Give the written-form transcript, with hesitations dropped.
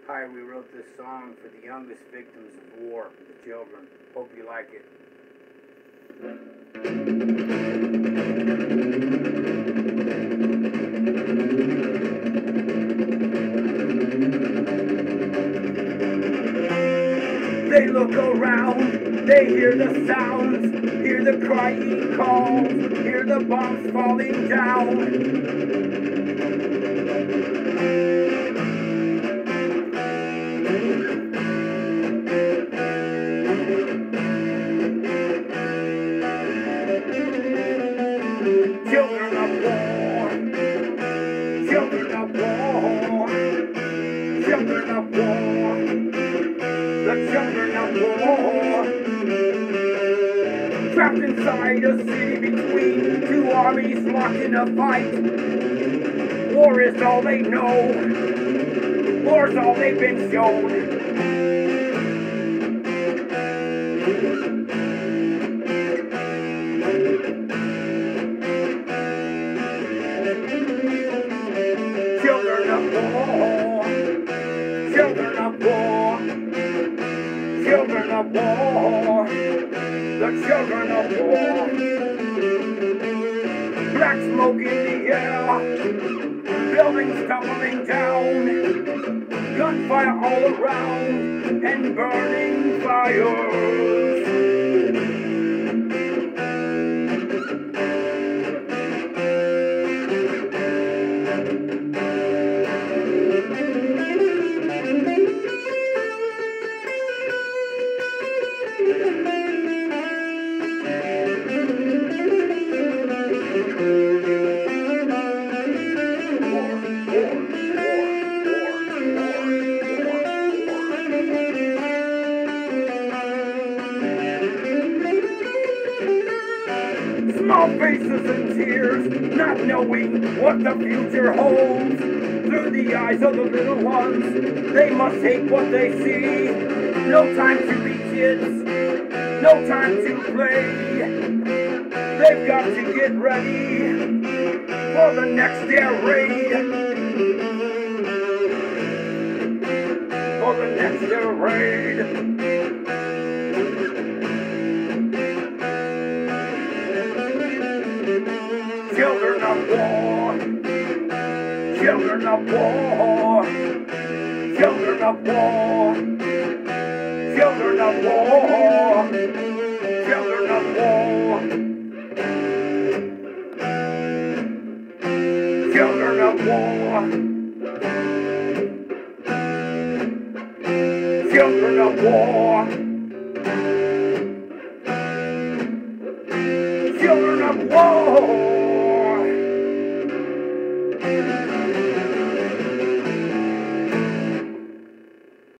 Hi, we wrote this song for the youngest victims of war, the children. Hope you like it. They look around, they hear the sounds, hear the crying calls, hear the bombs falling down. Children of war, children of war, children of war, the children of war. Trapped inside a city between two armies locked in a fight. War is all they know, war's all they've been shown. Children of war, children of war, children of war, the children of war. Black smoke in the air, buildings tumbling down, gunfire all around, and burning fires. Small faces and tears, not knowing what the future holds. Through the eyes of the little ones, they must hate what they see. No time to be kids, no time to play. They've got to get ready for the next air raid. For the next air raid. Children of war, children of war, children of war, children of war, children of war, children of war, children of war, children of war.